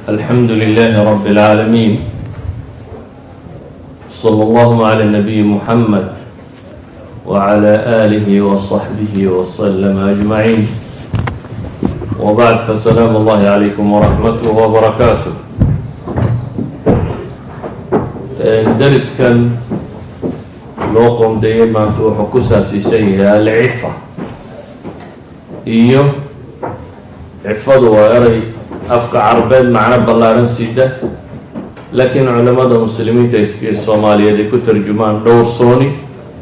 الحمد لله رب العالمين، صلى الله على النبي محمد وعلى آله وصحبه وسلم أجمعين، وبعد، فسلام الله عليكم ورحمته وبركاته. درس كان لوقم دائما وحكسها في سيئة العفة إيوه عفة وإري أفكا عربان معنا بلارن سيدة، لكن علماء المسلمين تيسكي الصومالية دي كترجمان دور صوني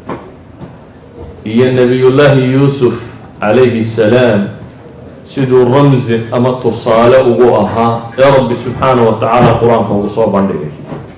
هي نبي الله يوسف عليه السلام سيدو الرمز أما التصالة وقوها يا رب سبحانه وتعالى قرآن فوصوبا لك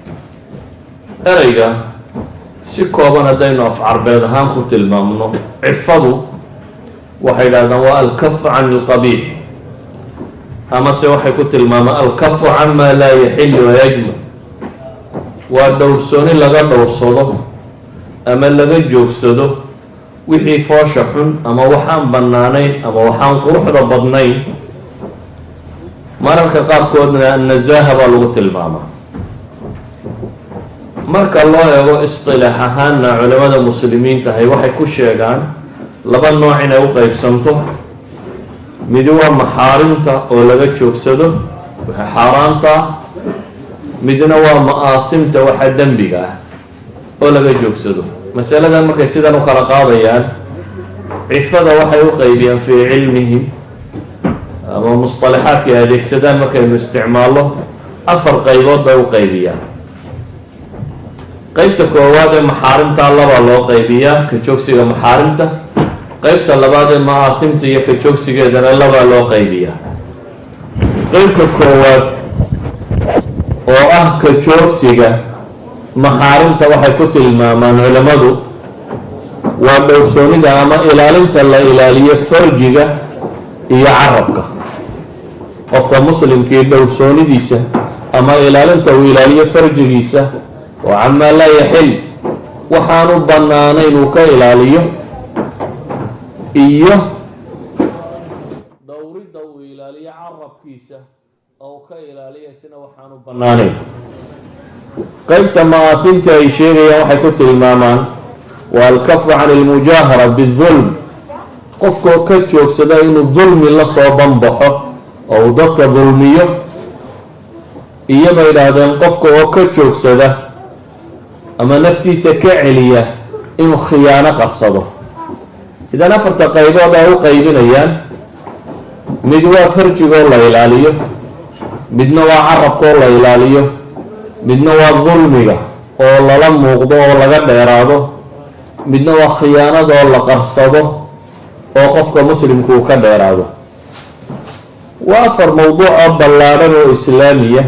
أريقا سيكوبا ندينا في عربان هانكو تلمامنو عفضو وحيدا نواء الكف عن القبيح، أما سيوحي كنت الماما الكف عما لا يحل ويجمع، والدورسوني لغا دورسوده أما لغا جوكسوده وحي فاشحن أما وحان بنانين أما وحان قروح ربضنين مرك قاب كودنا النزاهة بالغت الماما مرك الله يقول اصطلاحهان علماء المسلمين تهي وحي كشيغان لبا نوعين أو قيب سمته midna maxaarimta oo laga joogsado waxa xaraanta, midna waa maaasimta waxa dambiga ah oo laga joogsado. mas'aladan markay sidan u kala qaadayaan cifada waxay u qaybiyaan fi cilmihi ama mustalahaadka adeegsadaan markay isticmaalo afar qaybood bay u qaybiyaan. qaybta koowaad ee maxaarimta laba loo qaybiyaa ka joogsiga maxaarimta, qaybta labaad ee maaasimta iyo ka joogsigeedana laba loo qaybiyaa. qaybta koowaad oo ah ka joogsiga maxaarimta waxay ku tilmaamaan culamadu waa dhowrsoonida ama ilaalinta la ilaaliyo farjiga iyo carabka. qofka muslimkii dhowrsoonidiisa ama ilaalinta uu ilaaliyo farjigiisa oo camaa laa yaxil waxaanu bannaanayn uu ka ilaaliyo, iyo dowridda uu ilaaliyo carabkiisa oo ka ilaaliya sina waxaanu bannaanayn. qaybta maaafinta ay sheegayaan waxay ku tilmaamaan waa alkafu can ilmujaahara bidulm, qofkoo ka joogsada inuu dulmi la soo banbaxo oo uu dadka dulmiyo, iyo bay idhaahdeen qofka oo ka joogsada ama naftiisa ka celiya inuu khiyaano qarsado. idan afarta qaybood ay u qaybinayaan mid waa farjigoo la ilaaliyo, midna waa carabkoo la ilaaliyo, midna waa dulmiga oo lala muuqdo oo laga dheeraado, midna waa khiyaanadoo la qarsado oo qofka muslimku uu ka dheeraado. waa afar mowduucoo ballaadhan oo islaamiya,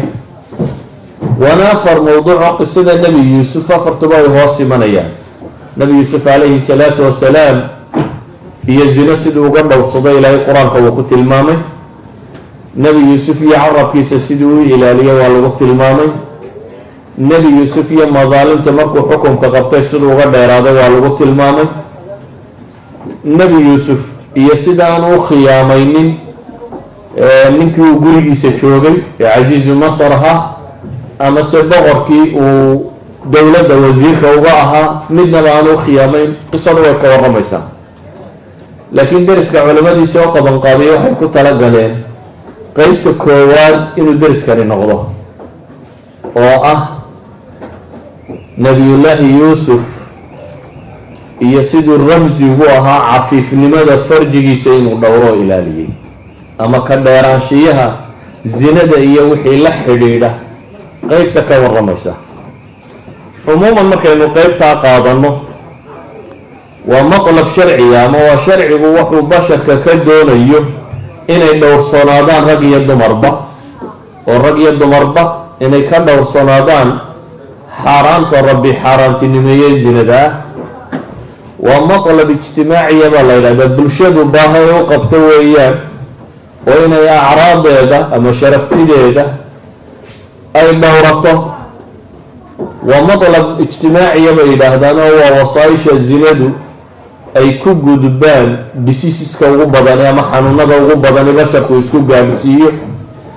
waana afar mowduucoo qisada nebi yuusuf afartuba ay hoos imanayaan. nebi yuusuf calayhi salaatu wasalaam iyo zino siduu uga dhowrsaday ilaahay qur-aanka wuu ku tilmaamay. nebi yuusuf iyo carabkiisa siduu u ilaaliyo waa lagu tilmaamay. nebi yuusuf iyo madaalimta markuu xukunka qabtay siduu uga dheeraaday waa lagu tilmaamay. nebi yuusuf iyo sida aan u khiyaamaynin ninkii uu gurigiisa joogay ee casiizu masar ahaa amase boqorkii uu dowladda wasiirka uga ahaa, midnaba aan u khiyaamayn. qisadu way ka warramaysaa, laakiin deriska culamadiisa oo qabanqaabiya waxay ku talagaleen qeybta koowaad inuu deriskani noqdo oo ah nebiyullaahi yuusuf iyo siduu ramsigu ahaa cafiifnimada farjigiisa inuu dhowro oo ilaaliyey, ama ka dheeraanshiyaha zinada iyo wixii la xidhiidha qeybta ka warramaysa. cumuuman markaynu qeybtaa qaadanno waa matlab sharciya, ama waa sharcigu wuxuu basharka ka doonayo inay dhowrsoonaadaan rag iyo dumarba, oo rag iyo dumarba inay ka dhowrsoonaadaan xaaraanta rabbi xaaraantinimeeye zinada ah. waa matlab ijtimaaciya baa la yidhahdaa, bulshadu baahay u qabto weeyaan, oo inay acraadeeda ama sharaftideeda ay dhowrato. waa matlab ijtimaaciya bay yidhaahdaan, oo waa wasaaisha zinadu ay ku gudbaan diseaseska ugu badani ama xanuunada ugu badani basharku isku gaadhsiiyo,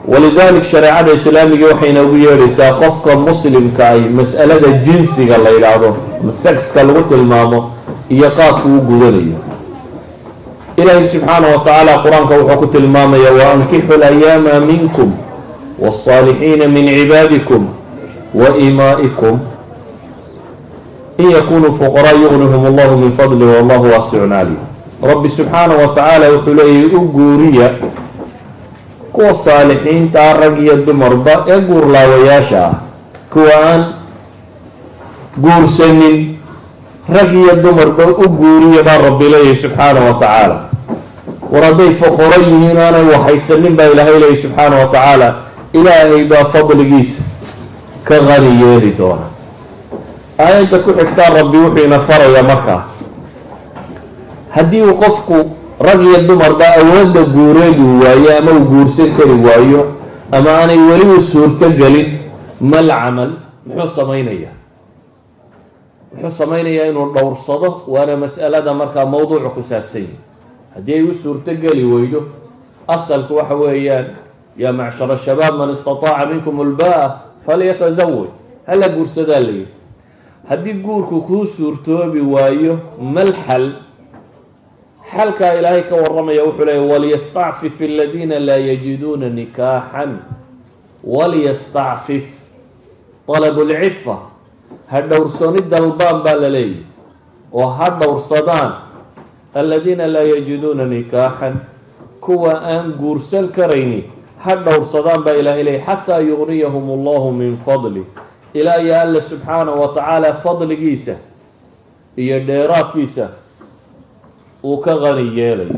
walidalik shareecada islaamiga waxayna ugu yeedhaysaa qofka muslimka ay mas'alada jinsiga la yidhaahdo sexka lagu tilmaamo iyo qaabku u gudanayo. ilaahi subxaanaه wa tacaala qur-aanka wuxuu ku tilmaamaya waankixu layaama minkum wالصaalixiina min cibaadikum waimaa'ikum in yakunuu fuqaraa yugnihum allahu min fadli wallahu waasicun calim. rabbi subxaanaه wa tacaala wuxuu leeyahy u guuriya kuwa saalixiintaa rag iyo dumarba ee guurlaawayaasha ah, kuwa aan guursanin rag iyo dumarba u guuriya baa rabbi leeyahy subxaanaه wa tacaala. war hadday foqoro yihiin aanay waxaysanin baa ilaahay leeyahy subxaanaه wa tacaala, ilaahay baa fadligiisa ka qani yeeli doona. aayadda ku xigtaa rabbi wuxuu ina farayaa markaa haddii uu qofku rag iyo dumarba awoodda guureedu waayo ama uu guursan kari waayo ama aanay weli u suurto gelin, mal camal muxuu samaynayaa? wuxuu samaynayaa inuu dhowrsado, waana mas'alada markaa mowduucu ku saabsan yahi. haddii ay u suurto geli weydo, asalku waxa weeyaan yaa macshara shabaab man istataaca minkum ulbaa falyatazawaj, hala guursadaa la yihi. haddii guurku kuu suurtoobi waayo, mal xal? xalkaa ilaahay ka waramaya wuxuu leeyay waliyastacfif aladiina laa yajiduuna nikaaxan, waliyastacfif طalabu lcifa, ha dhowrsani dalbaan baa la leeyahy oo ha dhowrsadaan aladiina laa yajiduuna nikaaxan, kuwa aan guursan karayni ha dhowrsadaan baa ilaahay leeyay xataa yugniyahum allahu min fadli, ilaa iyo alla subxaanahu wa tacaala fadligiisa iyo dheeraadkiisa uu ka qani yeelayo.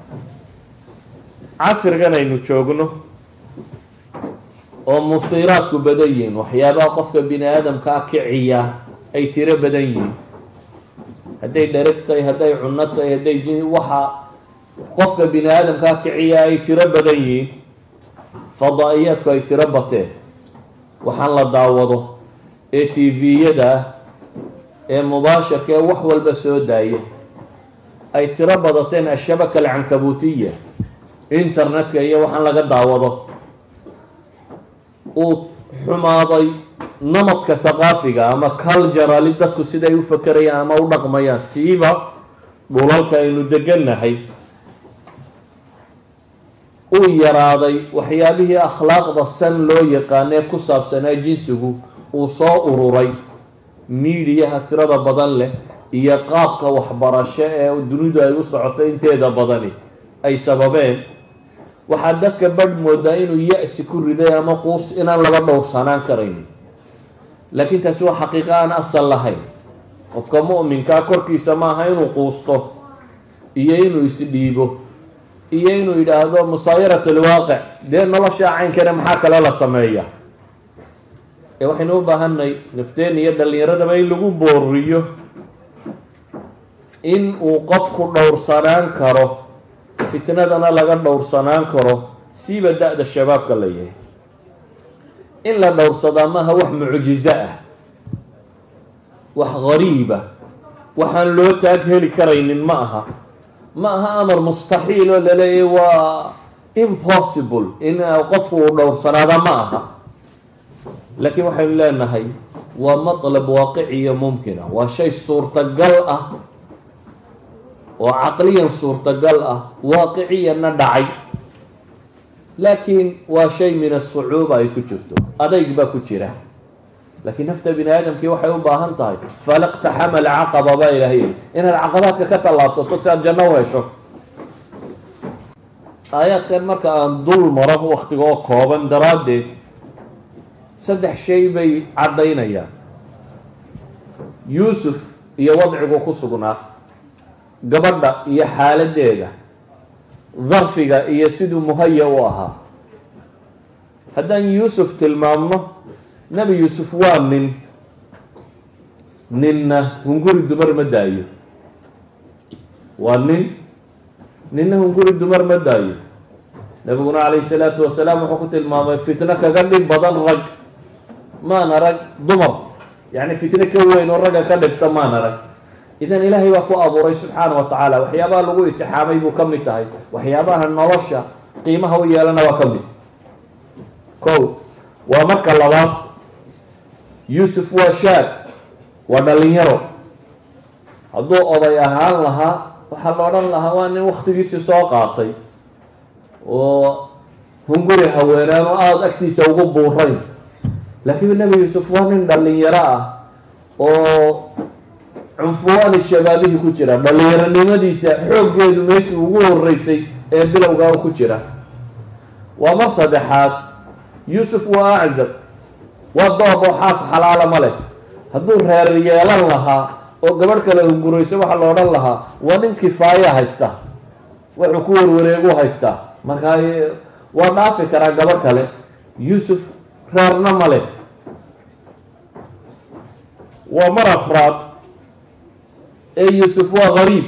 casrigan aynu joogno oo musiiraadku badan yihiin, waxyaabaha qofka bini aadamkaa kiciya ay tiro badan yihiin, hadday dhereg tahay, hadday cunno tahay, hadday waxa qofka bini aadamkaa kiciya ay tiro badan yihiin, fadaa-iyaadku ay tiro bateen, waxaan la daawado ee tviyada ah ee mubaasharka ee wax walba soo daaya ay tiro badateen, ashabaka alcankabutiya, internetka iyo waxaan laga daawado, uu xumaaday namadka thaqaafiga ama culturali dadku siday u fakerayaan ama u dhaqmayaan, siiba dhulalka aynu degannahay, uu yaraaday waxyaabihii akhlaaqda san loo yaqaanee ku saabsanaa jinsigu, uu soo ururay miidiyaha tirada badan leh iyo qaabka waxbarasho ee dunidu ay u socoto inteeda badani ay sababeen. waxaa dadka badh moodaa inuu ya-si ku riday ama quus inaan laba dhowrsanaan karaynin, laakiin taasi waa xaqiiqa aan asal lahayn. qofka mu'minkaa korkiisa maaha inuu quusto iyo inuu isdhiibo iyo inuu yidhaahdo musaayarat alwaaqic, dee noloshaa caynkane maxaa kale la sameeya. ee waxaynu u baahanay nafteen iyo dhallinyaradaba in lagu booriyo in uu qofku dhowrsanaan karo, fitnadana laga dhowrsanaan karo, siiba da-da shabaabka la yahay. in la dhowrsadaa maaha wax mucjizo ah, wax gariiba, waxaan loo taag heli karaynin ma aha. ma aha amar mustaxiil oo laleeyahy waa impossible in qofku uu dhowrsanaada, ma aha. laakiin waxaynu leenahay waa matlab waaqiciya mumkina, waa shay suurtagal ah oo caqliyan suurtagal ah, waaqiciyanna dhacay, laakiin waa shay min asucuuba ay ku jirto, adayg baa ku jira. laakiin nafta bini aadamkii waxay u baahan tahay falaqtaxama alcaqaba baa ilaahay inaad caqabaadka ka tallaabsato si aad janno u hesho. aayaadkan marka aan dul maro waktiga oo kooban daraaddeed, saddex shay bay caddaynayaan. yuusuf iyo wadcigu ku sugnaa, gabadha iyo xaaladeeda, darfiga iyo siduu muhaya u ahaa. haddaan yuusuf tilmaamno, nebi yuusuf waa ninna hunguri dumar ma daayo, waa ninna hunguri dumar ma daayo. nabiguna calayhi salaatu wasalaam wuxuu ku tilmaamay fitno kaga dhib badan rag maan arag dumar, yacni fitno ka weyn oo ragga ka dhigta maan arag. idan ilaahay baa ku abuuray subxaana wa tacaala, waxyaabaha lagu itixaamay buu ka mid tahay, waxyaabaha nolosha qiimaha u yeelana waa ka mid. kow waa marka labaad yuusuf waa shaab waa dhalinyaro hadduu oday ahaan lahaa waxaa la odhan lahaa waa nin waktigiisii soo qaatay oo hunguri haweenaan oo aada agtiisa ugu buurayn laakiin nebi yuusuf waa nin dhalinyaro ah oo cunfuwaani shabaabihii ku jira dhalinyaronimadiisa xooggeedu meeshii ugu horeysay ee bilowgaa ku jira waa mar saddexaad yuusuf waa aczab waa doob oo xaas xalaala ma leh hadduu reer yeelan lahaa oo gabadh kale hunguraysa waxaa la odhan lahaa waa nin kifaaya haysta wuxuu ku warwareegu haystaa markaa waa dhaafi karaa gabadh kale yuusuf reerna ma leh waa mar afraad ee yuusuf waa gariib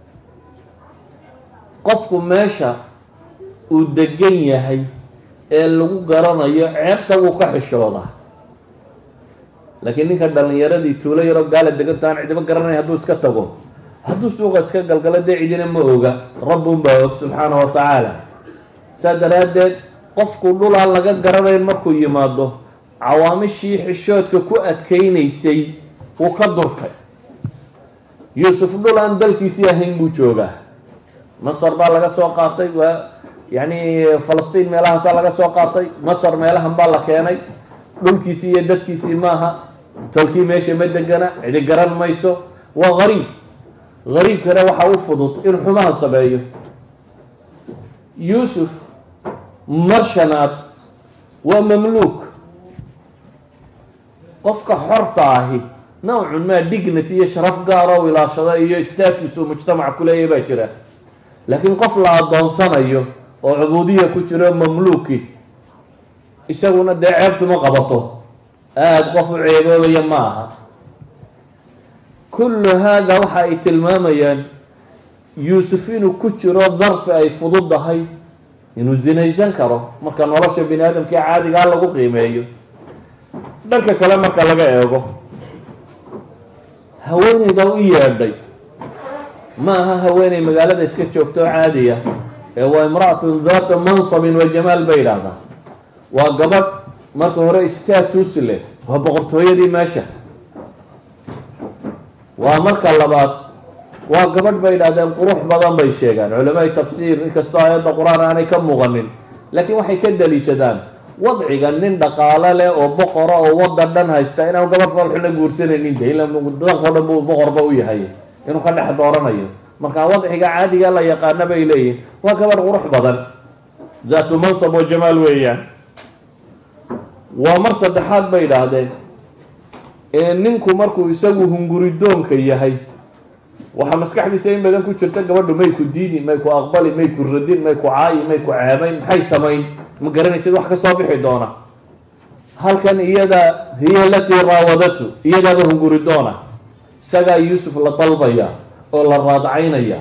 qofku meesha uu degan yahay ee lagu garanayo ceebta wuu ka xishooda laakiin ninka dhalinyaradii tuulo yaroo gaala deganto aan cidiba garanay hadduu iska tago hadduu suuqa iska galgalo dee cidina ma oga rabbunbaa og subxaana wa tacaala saa daraaddeed qofku dhulaa laga garanayn markuu yimaado cawaamishii xishoodka ku adkeynaysay wuu ka durkay yuusuf dhul aan dalkiisii ahayn buu joogaa masar baa laga soo qaatay waa yacni falastiin meelahaasaa laga soo qaatay masar meelahan baa la keenay dhulkiisii iyo dadkiisii maaha tolkii meesha ma degana cidi garan mayso waa gariib gariibkana waxaa u fudud in xumaha sameeyo yuusuf mar shanaad waa mamluuk qofka xorta ahi nawcun maa dignity iyo sharaf gaara u ilaashada iyo status uu mujtamaca ku leeyahy baa jira laakiin qof la adoonsanayo oo cubuudiya ku jiro mamluuki isaguna dee ceebtuma qabato aada qof u ceeboobaya ma aha kullu haada waxa ay tilmaamayaan yuusuf inuu ku jiro darfi ay fududahay inuu zinaysan karo marka nolosha bini aadamkii caadigaa lagu qiimeeyo dhanka kale marka laga eego haweeneyda u yeedhay ma aha haweeney magaalada iska joogto oo caadiya ee waa imra-atun daata mansabin wa jamaal bay idhaahdaa waa gabadh marka hore status leh waa boqortooyadii meesha waa marka labaad waa gabadh bay idhahdeen qurux badan bay sheegaan culamai tafsiir inkastoo aayadda qur-aan aanay ka muuqanin laakiin waxay ka daliishadaan wadciga nin dhaqaalo leh oo boqora oo wadan dhan haysta inaan gabadh falxuna guursanaynin de ila dankao dhan buu boqorba u yahay inuu ka dhex dooranayo markaa wadciga caadiga la yaqaana bay leeyihin waa gabadh qurux badan daatu mansab oo jamaal weeyaan waa mar saddexaad bay idhaahdeen ee ninku markuu isagu hunguridoonka yahay waxaa maskaxdiisa in badan ku jirta gabadhu may ku diidi may ku aqbali may ku radin may ku caayi may ku ceebayn maxay samayn ma garanaysid wax ka soo bixi doona halkan iyada hiya alatii raawadatu iyadaaba hunguri doona isagaa yuusuf la dalbaya oo la raadcaynaya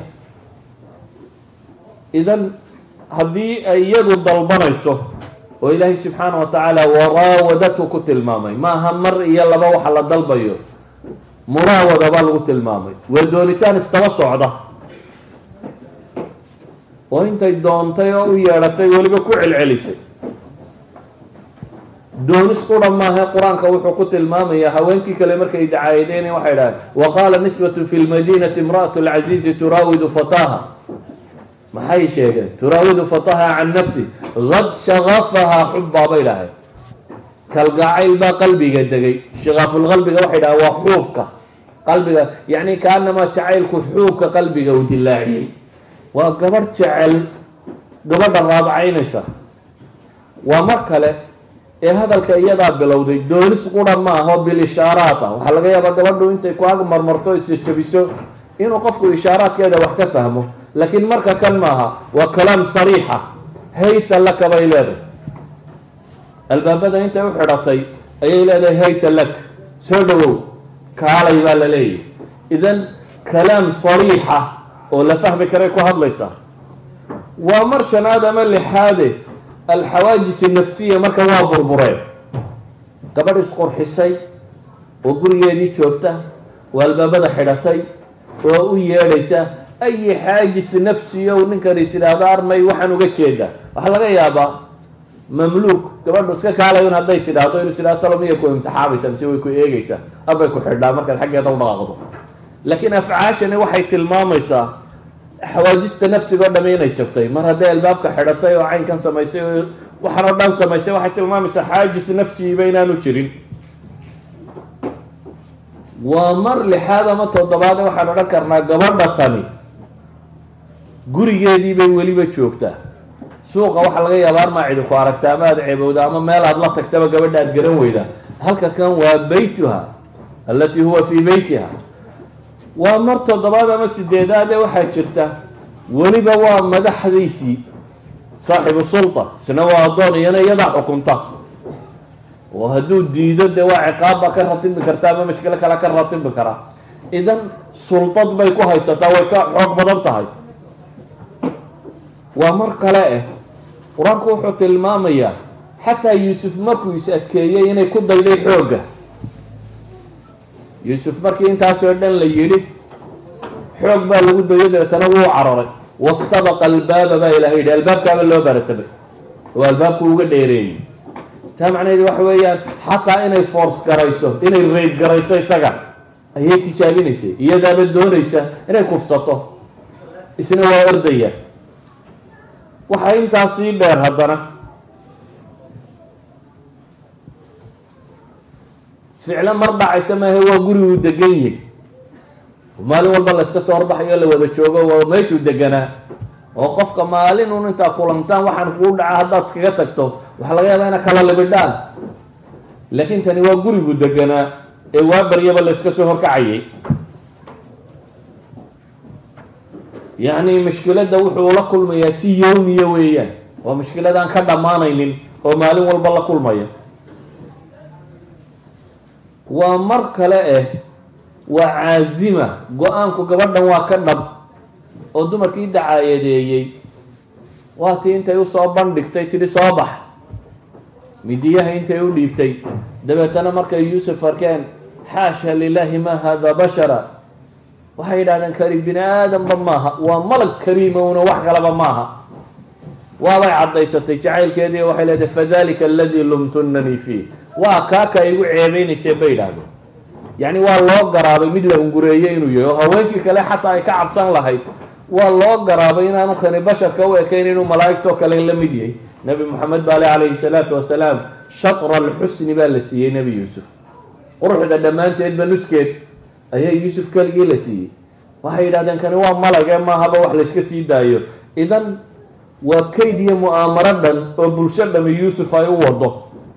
idan haddii ay iyadu dalbanayso oo ilaahay subxaana wa tacaala waraawadatu ku tilmaamay maaha mar iyo laba waxa la dalbayo muraawada baa lagu tilmaamay waa doonitaan istaba socda oo intay doontay oo u yeedhatay weliba ku celcelisay doonis qura maaha qur-aanka wuxuu ku tilmaamayaa haweenkii kale markay dacaayadeen waxay dhahay wa qaala nisbatu fi lmadinati imra'atu lcaziizi turaawidu fataha maxay sheegeen turaawidu fataha can nafsi qad shagafahaa xubbaa bay dhahay kalgacayl baa qalbiga degay shikaafulqalbiga waxay dhahay waa xuubka qalbiga yacni kaanamaa jacaylku xuubka qalbiga uu dilaaciyey waa gabadh jecel gabadha raadcaynaysa waa mar kale ee hadalka iyadaa bilowday doonis qura ma aho bilishaaraat ah waxaa laga yaabaa gabadhu intay ku ag marmarto isjabiso inuu qofku ishaaraadkeeda wax ka fahmo laakiin marka kan maaha waa kalaam sariixa hayta laka bay leedahay albaabada intay u xidhatay ayay leedahay hayta lak soo dhawow kaalay baa la leeyahy idan kalaam sariixa oo la fahmi karay ku hadlaysaa waa mar shanaad ama lixaade alxawaajis nafsiya marka waa burbureen gabadh isqurxisay oo gurigeedii joogta oo albaabada xidhatay oo u yeedhaysa ayi xaajis nafsiya u ninkan is idhaahdo armay waxaan uga jeedaa waxaa laga yaabaa mamluuk gabadhu iska kaalayon hadday tidhaahdo inuu sidaa talo miyay ku imtixaamaysaa mise way ku eegaysaa abbay ku xidhaa markaad xaggeeda u dhaqaaqdo laakiin afcaashani waxay tilmaamaysaa xawaajista nafsiga o dhami inay jabtay mar hadday albaabka xidhatay oo caynkan samaysay oo waxaan oo dhan samaysay waxay tilmaamaysaa xaajis nafsigiiba inaanu jirin waa mar lixaad ama toddobaad waxaan odhan karnaa gabadha tani gurigeedii bay weliba joogtaa suuqa waxaa laga yaaba armaa cidinku aragta ama aada ceebowda ama meel aada la tagtaba gabadha aada garan weydaa halka kan waa beytuha allatii huwa fii beytiha waa mar toddobaad ama sideedaade waxaa jirta weliba waa madaxdiisii saaxibu sulta isna waa addoon iyana iyadaa xukunta oo hadduu diido dee waa ciqaabba ka ratibi karta ama mashkilo kale ka ratibi karaa idan sultad bay ku haysataa way ka xoog badan tahay waa mar kale ah qur-aanku wuxuu tilmaamayaa xataa yuusuf markuu is adkeeyey inay ku dayday xoogga yuusuf markii intaasoo dhan la yidhi xoog baa lagu dayo dabeetana wuu cararay wastabaqa albaaba baa ilahay yidhi albaabkaaba loo baratabay oo albaabku uga dheereeyey taa macnaheedu waxa weeyaan xataa inay force garayso inay rayd garayso isaga ayay tijaabinaysay iyadaaba doonaysa inay kufsato isna waa ordaya waxaa intaas sii dheer haddana ficlo mar dhacaysa maahe waa guriguu degan yahay maalin walba la iska soo horbaxayo la wada joogo waa meeshuu deganaa oo qofka maalin un intaa kulantaan waxaan kuu dhaca haddaad iskaga tagto waxaa laga yaabaa ina kala libidhaan laakiin tani waa gurigu deganaa ee waa baryaba la iska soo horkacayay yacni mushkiladda wuxuu la kulmayaa si yowmiya weeyaan waa mushkiladaan ka dhammaanaynin oo maalin walba la kulmaya waa mar kale ah waa caazima go-aanku gabadhan waa ka dhab oo dumarkii dacaayadeeyey waa tii intay usoo bandhigtay tidhi soo bax midiyaha intay u dhiibtay dabeetana markay yuusuf arkeen xaasha lilaahi ma hada bashara waxay yidhahdeen kari bini aadamba maaha waa malag kariimowna wax kalaba maaha waabay caddaysatay jacaylkeedii waxay leedahay fadalika aladii lumtunanii fiih waa kaaka igu ceebeynaysee bay yidhaahdeen yacni waa loo garaabay mid la hungureeyey inuu yahay oo haweenkii kale xataa ay ka cabsan lahayd waa loo garaabay inaanu kani basharka u ekayn inuu malaa'igtoo kale la mid yahay nebi moxamed baale calayhi salaatu wasalaam shatra alxusni baa la siiyey nebi yuusuf quruxda dhammaanteedba nuskeed ayaa yuusuf keligii la siiyey waxay yidhahdeen kani waa malage maahaba wax layska sii daayo idan waa kayd iyo mu'aamaro dhan oo bulsho dhami yuusuf ay u wado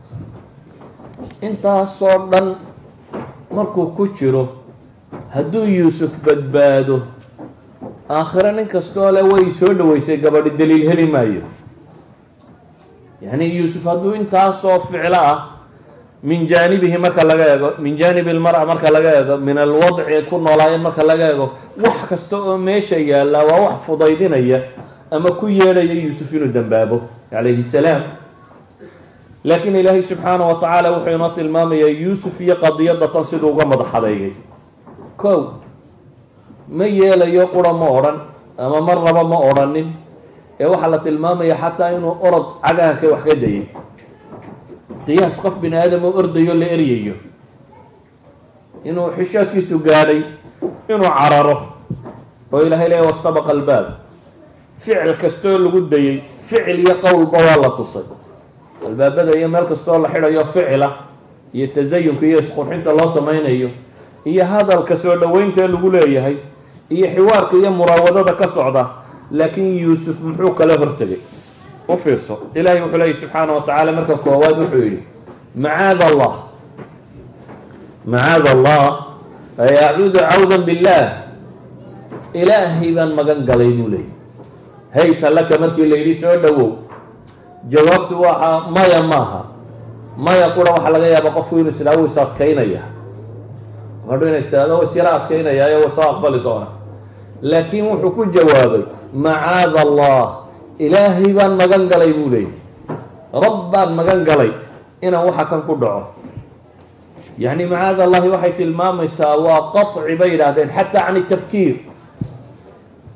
intaasoo dhan markuu ku jiro hadduu yuusuf badbaado aakhire nin kastoo le way soo dhaweysay gabadhi daliil heli maayo yacni yuusuf hadduu intaasoo ficlo ah min jaanibihi marka laga eego min jaanibi almara marka laga eego min alwadci ku noolaayeen marka laga eego wax kasta oo meesha yaallaa waa wax fudaydinaya ama ku yeedhaya yuusuf inuu dambaabo calayhi salaam laakiin ilaahay subxaana wa tacaala wuxuu inoo tilmaamayaa yuusuf iyo qadiyadda tan siduu uga madax adeygay kow ma yeelayo qura ma odhan ama mar raba ma odhanin ee waxaa la tilmaamaya xataa inuu orod cagaha ka wax ka dayay qiyaas qof bini aadam oo ordayo la eryayo inuu xishaadkiisu gaadhay inuu cararo oo ilaahay leeya wastabaqa albaab ficil kastoo lagu dayay ficil iyo qowlba waa la tusay albaabada iyo meel kastoo la xidhayo ficila iyo tasayunka iyo isqurxinta loo samaynayo iyo hadalka soo dhoweynta lagu leeyahay iyo xiwaarka iyo muraawadada ka socda laakiin yuusuf muxuu kala hortegay u fiirso ilaahay wuxuu leeyahy subxaana wa tacaala marka koowaad wuxuu yidhi macaada allah macaada allah ay acuudu cawdan billaah ilaahay baan magan galay buu leeyay hayta laka markii la yidhi soo dhowow jawaabtu waxaa maya maaha maya qura waxaa laga yaaba qofku inuu isdhaho is adkaynaya hadhu ina istahdo isyara adkaynayaayo wa soo aqbali doona laakiin wuxuu ku jawaabay macaada allah ilaahay baan magan galay buu leeyay rab baan magan galay inaan waxa kan ku dhaco yacni macaada allahi waxay tilmaamaysaa waa qaطci bay yidhaahdeen xataa can tafkiir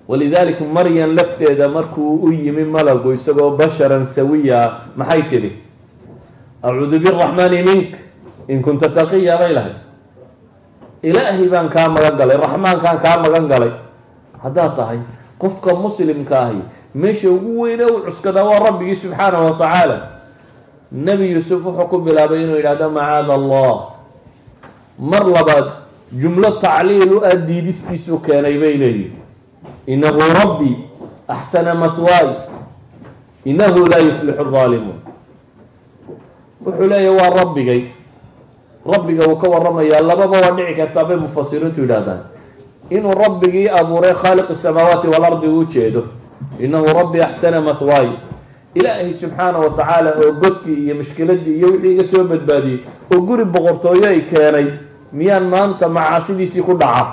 walidalik maryan lafteeda markuu u yimi malagu isagoo basharan sawiya maxay tidhi acuudu biraxmaani mink in kunta taqiya bay lahay ilaahay baan kaa magan galay raxmaankaan kaa magan galay haddaad tahay qofka muslimka ahi meesha ugu weyne u cuskadaa waa rabbigii subxaanahu wa tacaala nebi yuusuf wuxuu ku bilaabay inuu yidhahdo macaada allah mar labaad jumlo tacliil u ah diidistiisu keenay bay leeyihin inahu rabbi axsana mahwaay inahu laa yuflixu daalimuun wuxuu leeyahy waa rabbigay rabbiga uu ka waramayaa lababa waa dhici kartaa bay mufasiriintu yidhahdaan inuu rabbigii abuuray khaaliq الsamaawaati waalardi u jeedo inahu rabbi axsana mahwaay ilaahay subxaana wa tacaala oo godkii iyo mushkiladii iyo wixii iga soo badbaadiyey oo guri boqortooyo ay keenay miyaan maanta macaasidiisii ku dhaca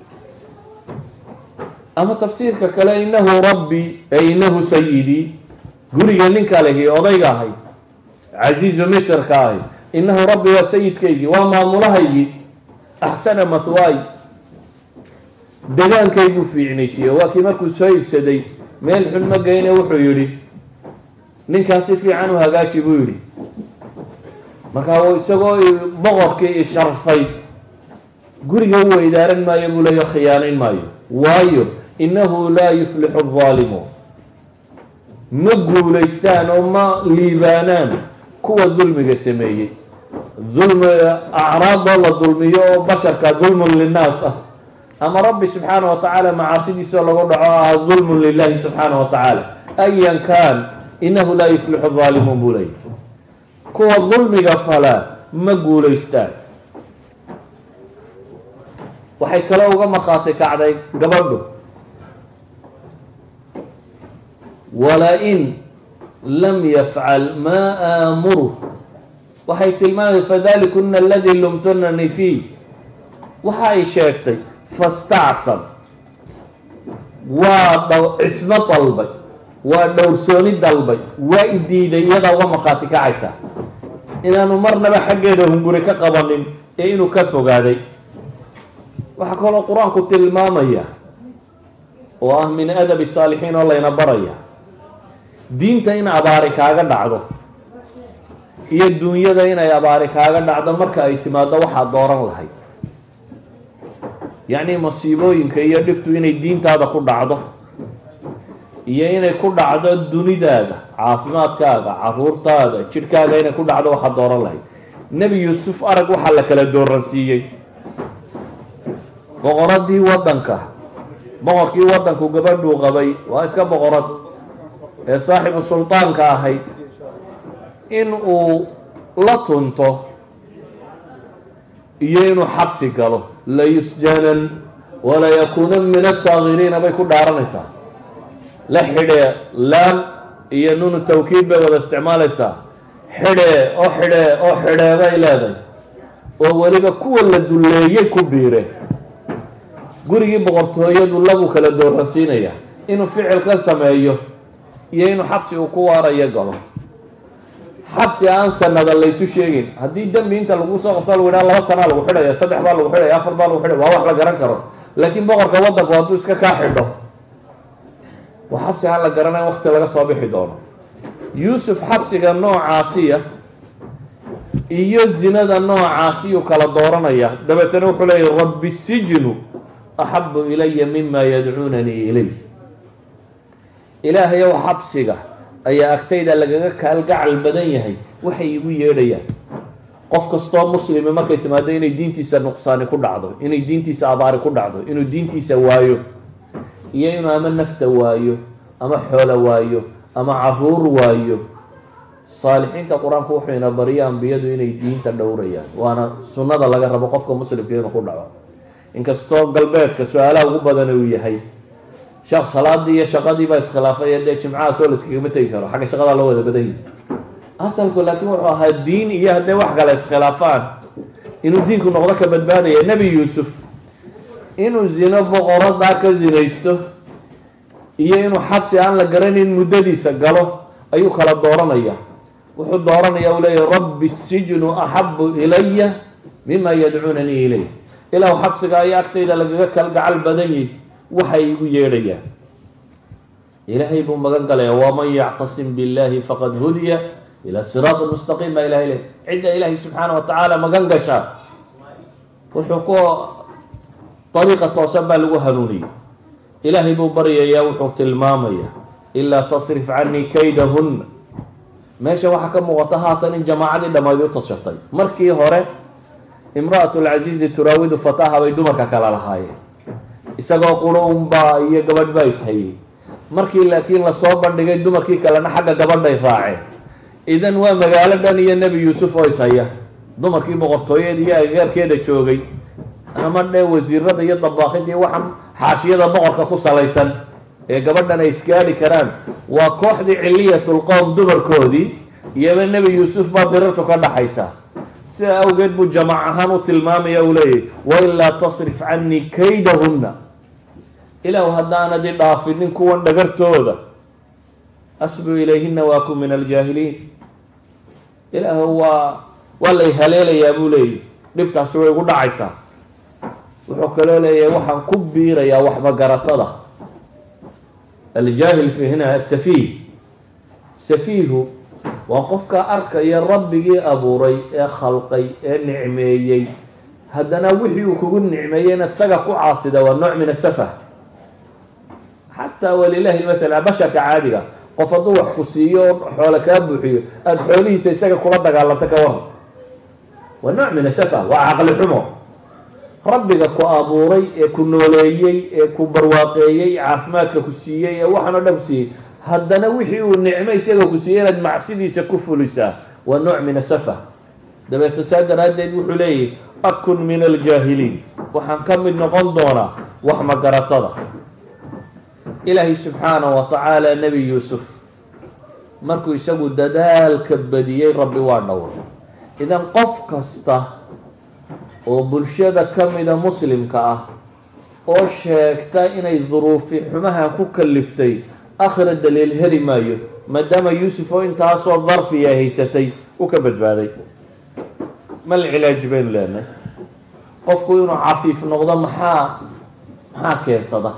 ama tafsiirka kale inahu rabbi ee inahu sayidii guriga ninka lehi odayga ahay casiizu misrka ahay inahu rabbi waa sayidkaygii waa maamulahaygii axsana mahwaay degaankayguu fiicnaysiiye waa kii markuu soo iibsaday meel xun ma geyne wuxuu yidhi ninkaas si fiican u hagaaji buu yidhi markaa isagoo boqorkii isharfay guriga u weydaaran maayo buu leeyo khiyaanayn maayo waayo inahu laa yuflixu الظaalimuun ma guulaystaan oo ma liibaanaan kuwa dulmiga sameeyey dulmiga acraadoo la dulmiyo oo basharka dulmun linnaas ah ama rabbi subxaanaه wa tacaala macaasidiisoo lagu dhaco ah dulmun lilahi subxaanaه wa tacaala ayan kan inahu laa yuflixu الظaalimuun buu leeyahy kuwa dulmiga falaa ma guulaystaan waxay kale uga markhaati kacday gabadhu wala-in lam yafcal maa aamuru waxay tilmaamay fadalikuna aladii lumtunani fiih waxa ay sheegtay fastacsab waa cismo dalbay waa dhowrsooni dalbay waa idiiday iyadaa uga markhaati kacaysa inaanu marnaba xaggeeda hunguri ka qabanin ee inuu ka fogaaday waxaa kaloo qur-aanku tilmaamaya oo ah min adabi saalixiin oo layna baraya diinta in abaari kaaga dhacdo iyo duunyada inay abaari kaaga dhacdo marka ay timaado waxaad dooran lahayd yacni masiibooyinka iyo dhibtu inay diintaada ku dhacdo iyo inay ku dhacdo dunidaada caafimaadkaaga caruurtaada jidhkaaga inay ku dhacdo waxaad dooran lahayd nebi yuusuf arag waxaa la kala dooransiiyey boqoradii wadanka boqorkii wadanku gabadhuu qabay waa iska boqorad ee saaxibu sultaanka ahayd in uu la tunto iyo inuu xabsi galo layusjanan walayakuunan min asaakiriina bay ku dhaaranaysaa la xidhee laam iyo nunu tawkiid bay wada isticmaalaysaa xidhee oo xidhee oo xidhee bay leedahay oo weliba kuwa la dulleeyey ku biire gurigii boqortooyadu lagu kala dooransiinaya inuu ficil ka sameeyo iyo inuu xabsi uu ku waarayo galo xabsi aan sanada laysu sheegin haddii dembi inta lagu soo qabto lagu yidhaha 2 sanaa lagu xidhaya 3 baa lagu xidhaya 4 baa lagu xidhaya waa wax la garan karo laakiin boqorka wadanku hadduu iska kaa xidho waa xabsi aan la garanayn waqti laga soo bixi doono yuusuf xabsiga noocaasiya iyo zinada noocaasiyuu kala dooranaya dabeetana wuxuu leeyahy rabbi sijnu axabu ilaya mima yadcuunanii ilayh ilaahayow xabsiga ayaa agtayda lagaga kaalgacal badan yahay waxay igu yeedhayaan qof kastoo muslimi markay timaado inay diintiisa nuqsaani ku dhacdo inay diintiisa abaari ku dhacdo inuu diintiisa waayo iyo inuu ama nafta waayo ama xoolo waayo ama caruur waayo saalixiinta qur-aanku wuxuu ina bariya ambiyadu inay diinta dhowrayaan waana sunnada laga rabo qofka muslimka inuu ku dhaco inkastoo galbeedka su-aalaha ugu badan uu yahay sheekh salaadii iyo shaqadii baa iskhilaafay dee jimcaha soo layskagama tegi karo xagga shaqadaa loo wada badan yahay asalku laakiin wuxuu ahaa diin iyo hadday wax kale iskhilaafaan inuu diinku noqdo ka badbaadaya nebi yuusuf inuu zino boqoradaa ka zinaysto iyo inuu xabsi aan la garanin muddadiisa galo ayuu kala dooranaya wuxuu dooranaya uu leeyahy rabbi sijnu axabu ilaya mima yadcuunanii ilayh ilaahu xabsiga ayaa agtayda lagaga kalgacal badan yahy waxay igu yeedhayaan إلهي بمغان قال ومن يعتصم بالله فقد هدي إلى الصراط المستقيم ما إله إله عند إلهي سبحانه وتعالى مغان قشا وحكو طريقة توسبة لغو هنوني إلهي ببريا يا وحوت المامية إلا تصرف عني كيدهن ماشي وحكا مغطهاتن جماعة لما يتصشطي مركي هوري امرأة العزيز تراود فتاها ويدمرك كلا لهاي isagoo qulun baa iyo gabadh baa ishayay markii laakiin la soo bandhigay dumarkii kalena xagga gabadhay raaceen idan waa magaalo dhan iyo nebi yuusuf oo ishaya dumarkii boqortooyada iyo agagaarkeeda joogay ama dhe wasiirada iyo dabaaqidii waxaan xaashiyada boqorka ku salaysan ee gabadhan ay iskaadhi karaan waa kooxdii ciliyatul qowm dumarkoodii iyaba nebi yuusuf baa dirartu ka dhaxaysa sida awgeed buu jamac ahaan u tilmaamaya uu leeyahy wailaa tasrif canii kaydahunna ilaahu haddaanad i dhaafinin kuwan dhagartooda asbu ilayhina waaku min aljaahiliin ilaahu waa lay haleelayaa buu leeyahy dhibtaasi way igu dhacaysaa wuxuu kaloo leeyahay waxaan ku biirayaa waxmagaratada aljaahil fi hina asafiih safiihu waa qofka arkaya rabbigii abuuray ee khalqay ee nicmeeyey haddana wixii uu kugu nicmeeyey inaad isaga ku caasida waa nooc min asafah xataa walilahi lmathala basharka caadiga qof hadduu wax ku siiyo oo xoolo kaa buuxiyo aada xoolihiisa isaga kula dagaalanto ka waran waa nooc min asafah waa caqli xumo rabbiga ku abuuray ee ku nooleeyey ee ku barwaaqeeyey caafimaadka ku siiyey ee waxaan o dhan ku siiyey haddana wixii uu nicmo isaga ku siiyey inaad macsidiisa ku fulisaa waa nooc min asafah dabeeto saa daraaddeed wuxuu leeyahy akun min aljaahiliin waxaan ka mid noqon doonaa wax magaratada ilaahay subxaanahu wa tacaala nebi yuusuf markuu isagu dadaalka badiyey rabbi waa dhowr idan qof kasta oo bulshada ka mida muslimka ah oo sheegta inay duruufi xumaha ku kaliftay akhira daliil heli maayo maadaama yuusuf oo intaasoo darfiya haysatay u ka badbaaday mal cilaaj baynu leenahay qofku inuu cafiif noqdo maxaa keensada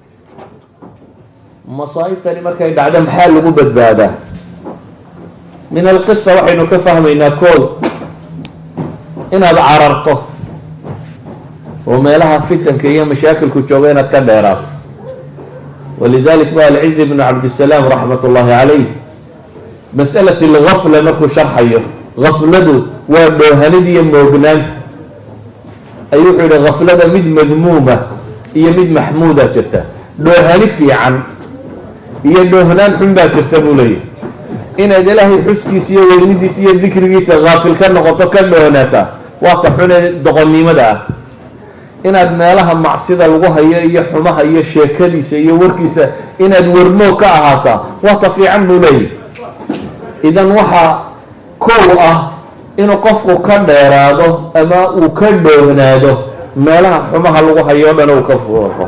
masaa'ibtani markay dhacdo maxaa lagu badbaadaa min alqisa waxaynu ka fahmaynaa kool inaad cararto oo meelaha fitanka iyo mashaakilku jooga inaad ka dheeraato walidalik ba alciz bnu cabdisalaam raxmat ullahi calayh mas'alat algafla markuu sharxayo gafladu waa dhoohanid iyo moognaanta ayuu wuxuu yihi gaflada mid madmuuma iyo mid maxmuuda jirta dhoohani fiican iyo dhoohnaan xun baa jirta buu leeyahy inaad ilaahay xuskiisa iyo weynidiisa iyo dikrigiisa gaafil ka noqoto ka dhoohnaata waa ta xune doqonnimada ah inaad meelaha macsida lagu hayo iyo xumaha iyo sheekadiisa iyo warkiisa inaad warmoog ka ahaataa waa ta fiican buu leeyahy idan waxaa kow ah inuu qofku ka dheeraado ama uu ka dhoohnaado meelaha xumaha lagu hayo o dhan uu ka foofo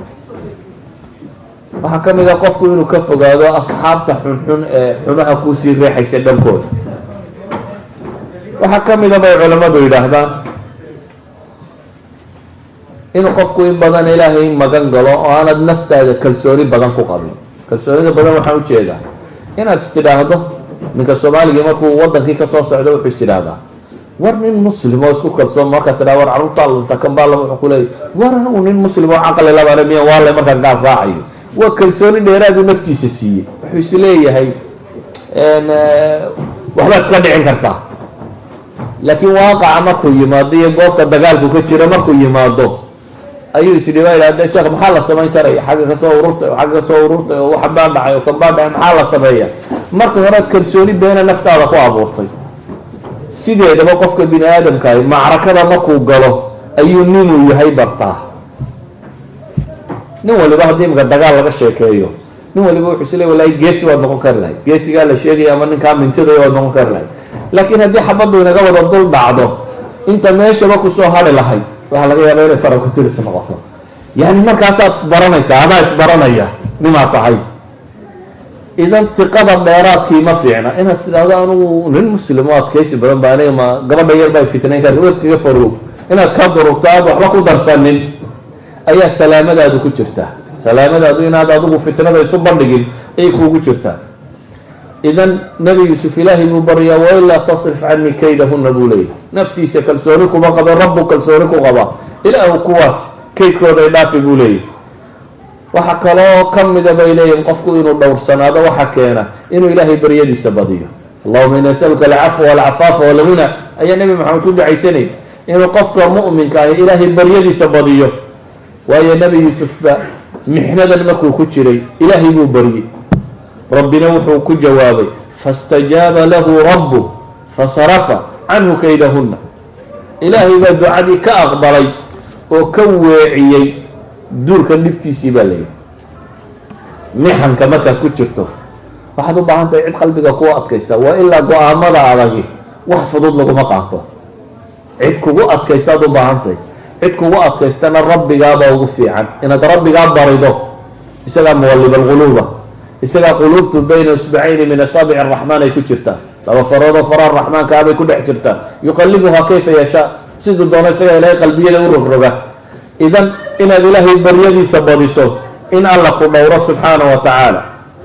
waxaa ka mid a qofku inuu ka fogaado asxaabta xunxun ee xumaha kuusii reexaysa dhankooda waxaa ka mid a bay culammadu yidhaahdaan inuu qofku in badan ilaahay magan galo oo aanad naftaada kalsooni badan ku qabin kalsoonida badan waxaan ujeedaa inaad istidhaahdo ninka soomaaligii markuu wadankii kasoo socdo wuxuu is idhaahdaa war nin muslim oo isku kalsoon markaa tidhaha war carruurtaa lunta kanbaala wuxuu ku leeyay war anigu nin muslim oo caqli labana miya waale markaa gaal raacayo waa kalsooni dheeraadu naftiisa siiyey wuxuu is leeyahay waxbaad iska dhicin kartaa laakiin waaqaca markuu yimaado iyo goobta dagaalku ka jira markuu yimaado ayuu isdhiba idhahdee sheekh maxaa la samayn karaya xagga kasoo ururtay oo xagga kasoo ururtay oo waxa baa dhacay oo kan baa dhacay maxaa la sameeya marka hore kalsooni beena naftaada ku abuurtay sideedaba qofka bini aadamkaah macrakada markuu galo ayuu ninuu yahay bartaa nin waliba haddii imika dagaal laga sheekeeyo nin waliba wuxuu isle walahi geesi waad noqon kari lahayd geesigaa la sheegaya ama ninkaa mintiday waad noqon kari lahayd laakiin haddii xabaddu inaga wada dul dhacdo inta meeshaba kusoo hari lahayd waxaa laga yaaba inay fara ku tirisi noqoto yani markaasaad isbaranaysaa adaa isbaranaya nimaa tahay idan iqada dheeraadkii ma fiicna inaad tidhaahdo anugu nin muslim oo adkaysi badan ba aniga ma gabadha yar baa fitnayn karta waskaga faroog inaad ka durugto aad waxba ku darsanin ayaa salaamadaadu ku jirtaa salaamadaadu inaad adigu fitnada isu bandhigin ayay kuugu jirtaa. idan nebi yuusuf ilaahay buu baryaa wailaa tasrif canii kaydahuna buu leeyahy. naftiisa kalsooni kuma qaba, rabbu kalsooni ku qaba, ilaahu kuwaas kaydkooday dhaafi buu leeyahy. waxa kaloo ka mida bay leeyihin qofku inuu dhowrsanaado waxa keena inuu ilaahay baryadiisa badiyo. allahuma ina nasaluka alcafwa walcafaafa walghina ayaa nebi maxamed ku ducaysanayay inuu qofka mu'minka ahi ilaahay baryadiisa badiyo. waayo nebi yuusufba mixnadan markuu ku jiray ilaahay buu baryey, rabbina wuxuu ku jawaabay faاstajaaba lahu rabbuh fasarafa canhu kaydahuna. ilaahay baa ducadii ka aqbalay oo ka weeciyey duurka dhibtiisii baa leeyahy. mixanka markaad ku jirto waxaad u baahan tahay cid qalbiga kugu adkaysta, waa ilaa go-aamada adagi wax fudud laguma qaato. cid kugu adkaystaad u baahan tahay, cid kugu adkaystana rabbigaabaa ugu fiican. inaad rabbigaa barido, isagaa muqallib alquluuba, isagaa quluubtu bayna isbacayni min asaabici araxmaan ay ku jirtaa, laba faroodoo faraha raxmaanka abay ku dhex jirtaa, yuqallibuhaa kayfa yashaa, siduu doono isagaa ilaahay qalbiyada u rogroga. idan inaad ilaahay baryadiisa badiso in alla ku dhowro subxaana wa tacaala.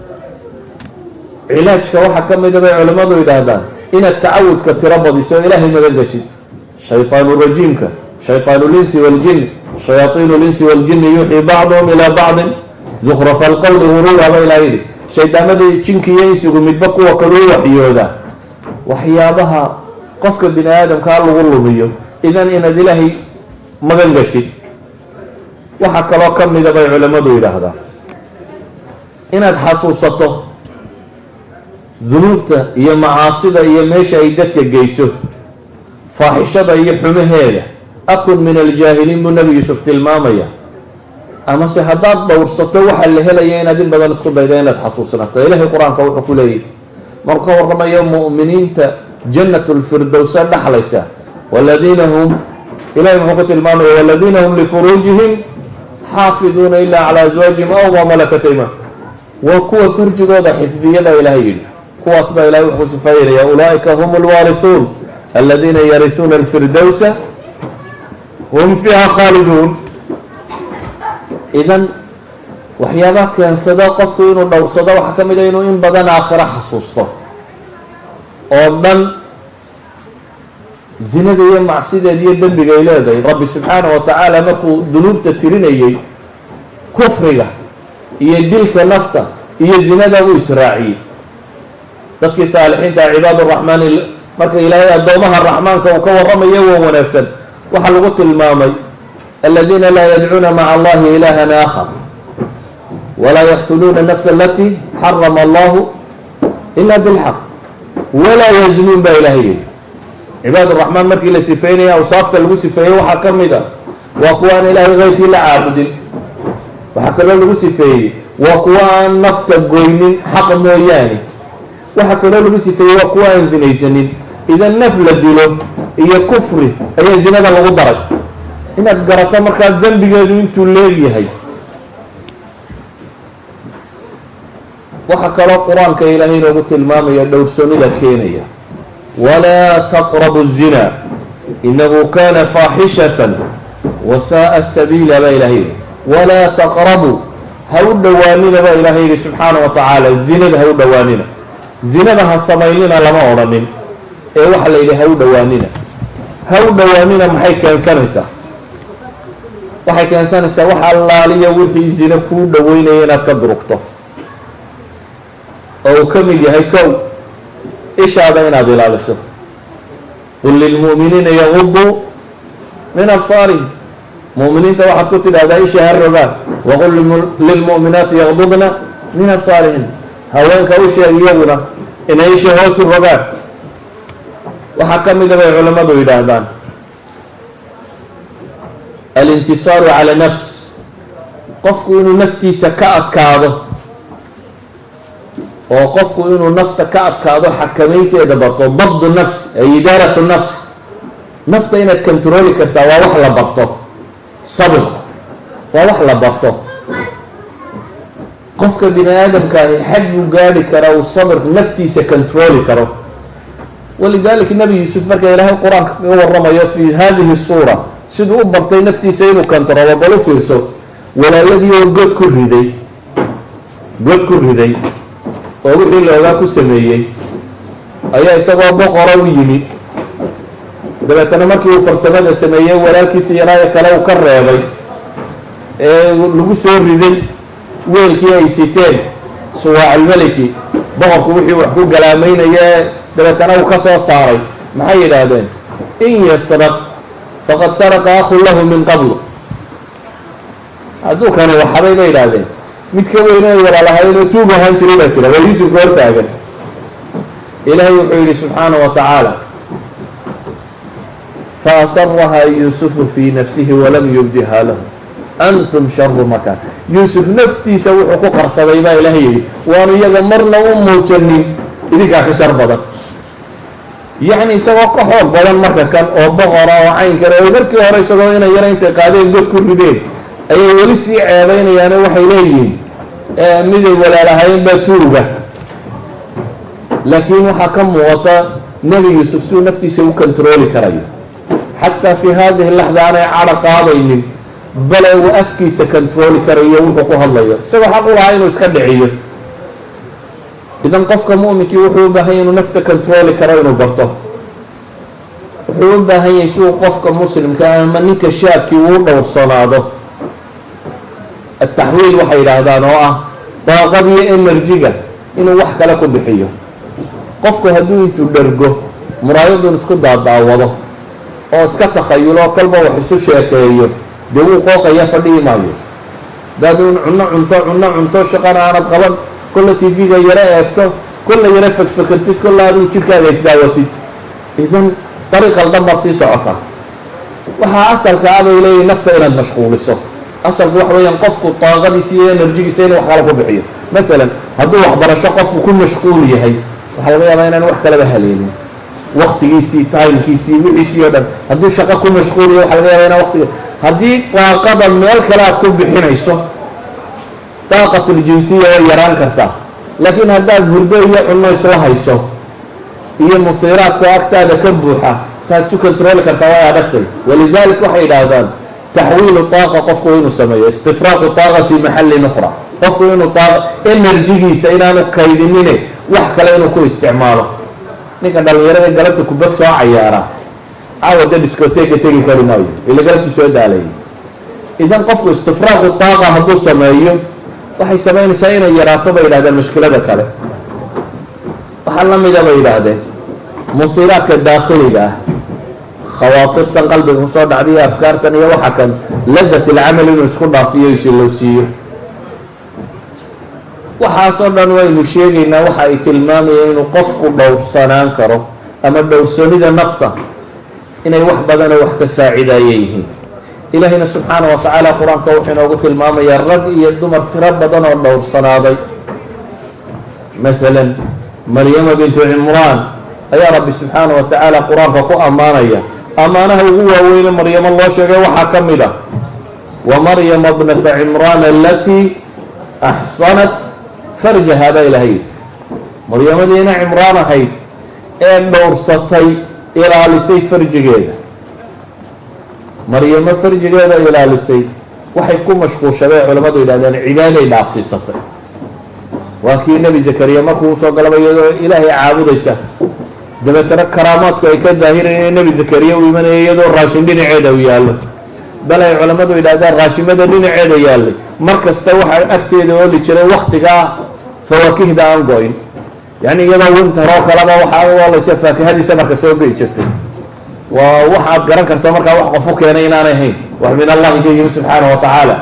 cilaajka waxaa ka mida bay culimmadu yidhaahdaan inaad tacawudka tiro badiso o ilaahay magan gashid. shayطaanu rajiimka, shayطaanu linsi waljin, shayaaiinu linsi waljini yuuxii bacduhum ilaa bacdin zukhrafa alqowli guruura ba ilaa yidhi. shaydaanadii jinka iyo insigu midba kuwa kaluu waxyooda waxyaabaha qofka bini aadamkaa lagu lumiyo. idan inaad ilaahay magan gashid. waxaa kaloo ka mida bay culimmadu yidhaahdaan inaad xasuusato dunuubta iyo macaasida iyo meesha ay dadka geyso, faaxishada iyo xumaheeda. akun min aljaahiliin buu nebi yuusuf tilmaamaya. amase haddaad dhowrsato waxaa la helaya inaad in badan isku dayda inaad xasuusnato. ilaahay qur-aanka wuxuu ku leeyahy markuu ka warramayo mu'miniinta jannatu lfirdowsa dhaxlaysa, waladiina hum ilahay muxuu ku tilmaamaya waladiina hum lifuruujihim xaafiduuna ilaa calaa aswaajihim aw maa malakat aymaanhum. waa kuwa farjigooda xifdiyada ilaahay yidhi, kuwaas baa ilahay wuxuu sifaynaya ulaaئika hum اlwaariثuun aladiina yariثuuna اlfirdowsa hum fiiha khaaliduun. idan waxyaabaha keensada qofku inuu dhowrsado waxaa ka mida inuu in badan aakhiro xasuusto. oo dhan zinada iyo macsideed iyo dembiga ay leedahay. rabbi subxaanaه wa tacaala markuu dunuubta tirinayey kufriga iyo dilka nafta iyo zinada uu israaciyey. dadkii saalixiinta cibaad raxmaani marka ilaahay addoomaha raxmaanka uu ka warramayo waa wanaagsan waxaa lagu tilmaamay aladiina laa yadcuuna maca allahi ilahan aakhar walaa yaqtuluuna nafsa alatii xarama allahu ila bilxaq walaa yaznuun baa ilahay yihi. cibaad raxmaan markii la sifeynaya awsaafta lagu sifeeyey waxaa ka mid a waa kuwa aan ilaahay keyrkii la caabudin. waxaa kaloo lagu sifeeyey waa kuwa aan nafta goynin xaq mooyaane. waxaa kaloo lagu sifeeyey waa kuwa aan zinaysanin. idan naf la dilo iyo kufri ayaa zinada lagu daray. inaad garato markaa dembigeedu intuu leegyahay. waxaa kaloo qur-aanka ilaahay inoogu tilmaamaya dhowrsoonida keenaya walaa taqrabu الzina inahu kana faaxishatan wasaaa sabiila baa ilahay yihi. walaa taqrabu ha u dhowaanina baa ilaahay yihi subxaanaه wa tacaala. zinada ha u dhowaanina. zinada ha samaynina lama odhanin ee waxaa la yidhi ha u dhowaanina. ha u dhowaanina maxay keensanaysaa? waxay keensanaysaa wax allaaliya wixii zina kuu dhoweynaya inaad ka durugto. oo uu ka mid yahay kow ishaada inaad ilaaliso. qul lilmu'miniina yaguduu min absaarihim. mu'miniinta waxaad ku tidhahdaa isha ha rogaan. waqul lilmu'minaati yagdudna min absaarihim. haweenka u sheeg iyaguna inay isha hoosu rogaan. waxaa ka mida bay culimmadu yidhaahdaan alintisaaru cala nafs. qofku inuu naftiisa ka adkaado oo qofku inuu nafta ka adkaado xakamaynteeda barto. dabdu nafs ay idaaratu nafs. nafta inaad controli kartaa waa wax la barto. sabirku waa wax la barto. qofka bini aadamkaahi xag buu gaari karaa uu sabirka naftiisa controli karo. walidaalika nebi yuusuf marka ilaahay qur-aanka kaga warramayo fi hadihi suura siduu u bartay naftiisa inuu controlo bal u fiirso. walaaladii oo god ku riday oo wixii loogaa ku sameeyey ayaa isagoo boqora u yimid. dabeetana markii uu farsamada sameeyey walaalkiisa yaraaye kale uu ka reebay ee lagu soo riday weelkii ay siteen suwaac almeliki, boqorku wixii wax ku galaameynaya dabeetana uu ka soo saaray. maxay yidhaahdeen? in yasraq faqad saraqa akhu lahu min qablu. hadduu kani waxabay bay yidhaahdeen, mid ka weyn ay walaalahaynoo tuug ahaan jiray baa jira, waa yuusuf ka hortaagan. ilaahay wuxuu yidhi subxaanahu wa tacaala faasarahaa yuusufu fii nafsihi walam yubdihaa lahu antum sharu makaan. yuusuf naftiisa wuxuu ku qarsaday baa ilaahay yidhi, waanu iyaga marna u muujanin, idinkaa ka shar badan. yacni isagoo ka xoog badan marka kan oo boqora oo caynkale oo markii hore isagoo inay yara intay qaadeen god ku rideen ayay weli sii ceebeynayaane waxay leeyihiin miday walaalahayn baa tuuga. laakiin waxaa ka muuqata nebi yuusuf siduu naftiisa u kontarooli karayo, xataa fii haadihi laxda aanay cadho qaadaynin, bale uu afkiisa kontarooli karayo wuxuu ku hadlayo, isagoo xaq u lahaa inuu iska dhiciyo. idan qofka mu'minkii wuxuu u baahan yahy inuu nafta kontarooli karo inuu barto. wuxuu u baahan yahay si uu qofka muslimka ama ninka shaabkii uu dhowrsanaado ataxwiil waxay yidhaahdaan, oo ah daaqadiyo enerjiga inuu wax kale ku bixiyo. qofku hadduu intuu dhergo muraayadun isku daadaawado oo iska takhayulo kolba wax isu sheekeeyo, dee wuu qooqaya, fadhiyi maayo. hadaad cunno cunto shaqana aanad qaban, kolla tv-ga yaro eegto, kolla yaro fakfakartid, kolla adigu jidhkaaga isdaawatid, idan dariiq qaldan baad sii socotaa. waxaa asalka ah bay leeyihin nafta inaad mashquuliso. asalku waxa weeyaan qofku daaqadiisa iyo enerjigiisa inuu wax kale ku bixiyo. maalan hadduu waxbarasho qofku ku mashquul yahay, waxaa laga yaabaa inaan wax kaleba haleelin, waktigiisii timekiisii wixiisii oo dhan. hadduu shaqo ku mashquul yahay, waxa laga yaabaa inaan waqtiga, haddii daaqada meel kale aad ku bixinayso, daaqatuljinsiya way yaraan kartaa. laakiin haddaad hurdo iyo cunno isla hayso iyo musiiraadka agtaada ka buuxa, saad isu kontarooli kartaa way adagtay. walidalik waxay yidhaahdaan taxwiilu daaqa qofku inuu sameeyo istifraaqu daaqa fii maxallin ukhra. qofku inuu enerjigiisa inaanu kaydinine wax kale inuu ku isticmaalo. ninka dhalinyarada galabta kubad soo cayaara caawa de discoteega tegi kari maayo, ila galabtu soo daalayay. idan qofku istifraaqu daaqa hadduu sameeyo waxay samaynaysaa inay yaraato bay yidhahdeen mushkilada kale. waxaa la mida bay yidhaahdeen musiiraadka daakhiliga ah, khawaatirtan qalbiga kusoo dhacda iyo afkaartan iyo waxa kan ladat ilcamal inuu isku dhaafiyo isilowsiiyo. waxaasoo dhan waynu sheegaynaa waxa ay tilmaamayeen inuu qofku dhowrsanaan karo, ama dhowrsanida nafta inay wax badanoo wax ka saacidaya yihiin. ilaahayna subxaana wa tacaala qur-aanka wuxuu inoogu tilmaamayaa rag iyo dumar tiro badan oo dhowrsanaaday. maalan maryama bintu cimraan ayaa rabbi subxaana wa tacaala qur-aanka ku ammaanaya. ammaanaha ugu waaweyne maryamo loo sheegay waxaa ka mid ah wa maryama bnata cimraan alatii axsanat farjaha baa ilaahay. maryamadiina cimraan ahayd ee dhowrsatay, ilaalisay farjigeeda. maryamo farjigeeda ilaalisay waxay ku mashquulshaday culamadu yidhahdeen cibaaday dhaafsiisatay. waa kii nebi zakariya markuu usoo galaba iyadoo ilaahay caabudaysa, dabeetana karaamaadku ay ka daahirayeen nebi zakariya u imanaya iyadoo raashin dhinaceeda u yaallo. bal ay culammadu yidhahdeen raashimada dhinaceeda yaallay mar kasta waxaa agteeda ooli jiray waktigaa fawaakihda aan go-in, yacni iyadoo winter oo kaleba waxaa u oolaysa faakihadiisa marka soo gei jirtay. waa waxaad garan karto markaa wax qofu keenay inaanay ahayn, wax min allahi ka yimi subxaana wa tacaala.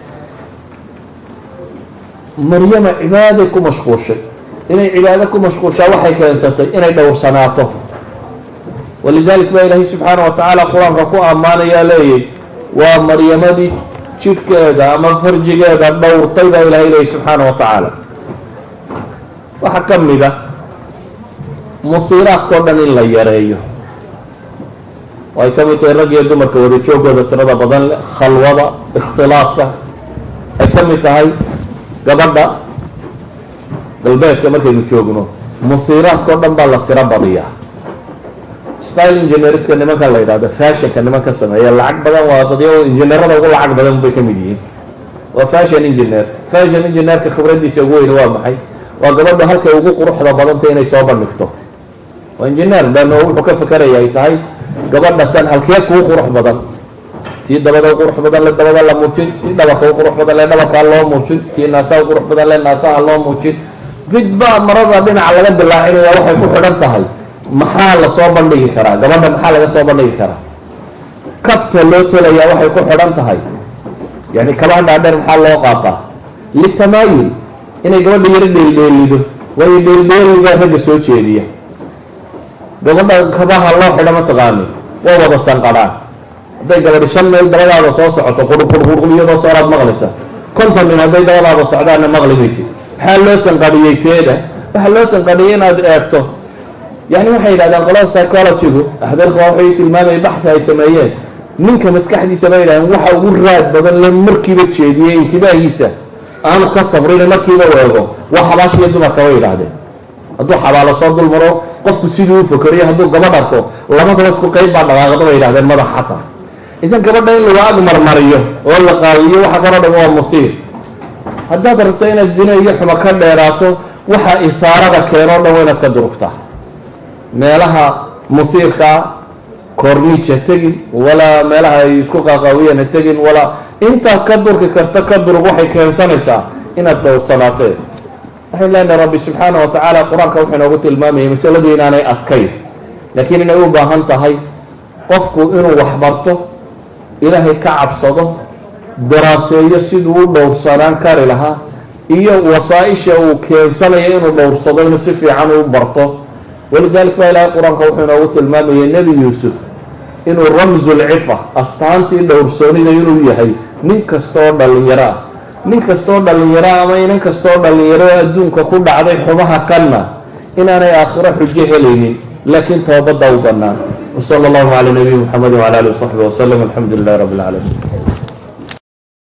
maryama cibaaday ku mashquulshay. inay cibaado ku mashquulshaa waxay keensatay inay dhowrsanaato. walidalik baa ilaahay subxaana wa tacaala qur-aanka ku ammaanayaa leeyay waa maryamadii jidhkeeda ama farjigeeda dhowrtay baa ilahay leeyay subxaana wa tacaala. waxaa ka mid a musiiraadkao dhan in la yareeyo. way ka mid tahay rag iyo dumarka wada joogooda tirada badan leh, khalwada, ikhtilaadka. ay ka mid tahay gabadha galbeedka markaynu joogno musiiraadka o dhan baa la tiro badiyaa. style engineerska nimanka la yidhahdo fashionka nimanka sameeya lacag badan waa dadyo injineerada ugu lacag badan bay ka mid yihiin. fashion engineer. Fashion engineer ka khibradiisa ugu weyn waa maxay? waa gabadha halkay ugu quruxda badantay inay soo bandhigto. waa engineer baan wuxuu ka fikirayaa ay tahay gabadha tan halkee ku qurux badan, tii dabada qurux badan la dabada la muujin, tii dhabarka qurux badan la dhabarka loo muujin, tii naasaha qurux badan la naasaha loo muujin. midba marada dhinaca laga dilaacinaya waxay ku xidhan tahay maxaa la soo bandhigi karaa, gabadha maxaa laga soo bandhigi karaa. kabta loo tolaya waxay ku xidhan tahay yani kabaha dhaadheer maxaa loo qaataa litamaayul inay gabadha yaro dheeldheelido, waayo dheeldheeliga ragga soo jeediya. gabadha kabaha loo xidha mataqaani waa wada sanqadhaan. hadday gabadhi 5 meel dabadaada soo socoto qurqurqurqur iyadoo sooraad maqlaysa, 50 nin hadday dabadaada socdaanna maqli maysid. maxaa loo sanqadhiyey teeda? waxaa loo sanqadhiyey inaad eegto. yani waxay yidhahdeen qolada psychology-gu axdeelka waxay tilmaamay baxka ay sameeyeen ninka maskaxdiisa bay yidhahdeen waxa ugu raad badan le markiiba jeediyey intibaahiisa aanu ka sabrin markiiba weego waa xabaashiyo dumarka bay yidhahdeen. hadduu xabaalo soo dul maro qofku siduu u fakeriyo hadduu gabadh arko labadaba isku qayb baa dhaqaaqda bay yidhahdeen madax xataa. idan gabadha in lagu ag marmariyo oo la qaawiyo waxa kaloo dhan waa musiir. haddaad rabto inaad zina iyo xumo ka dheeraato waxa isaarada keenoo dhan waa inaad ka durugtaa. meelaha musiirka korniija tegin, walaa meelaha ay isku qaaqaawiyeen ha tegin, walaa intaad ka durki karta ka durug waxay keensanaysaa inaad dhowrsanaatee. waxay leenahay rabbi subxaana wa tacaala qur-aanka wuxuu inoogu tilmaamayay masaladu inaanay adkayn, laakiin inay u baahan tahay qofku inuu waxbarto, ilaahay ka cabsado, daraaseeyo siduu u dhowrsanaan kari lahaa, iyo wasaaisha uu keensanayo inuu dhowrsado inuu si fiican u barto. walidaalika baa ilaahay qur-aanka wuxuu inoogu tilmaamayay nebi yuusuf inuu ramsulcifa astaantii dhowrsoonida inuu yahay nin kastaoo dhallinyaro ah. nin kastaoo dhallinyaro ama inan kastaoo dhallinyaro adduunka ku dhacday xumaha kanna inaanay aakhiro xujo helaynin, laakiin toobadda u bannaan. wasala allahu calaa nabiyi muxamedi wcala alihi wasaxbi wasalam. alxamdu lilahi rabbi alcaalamiin.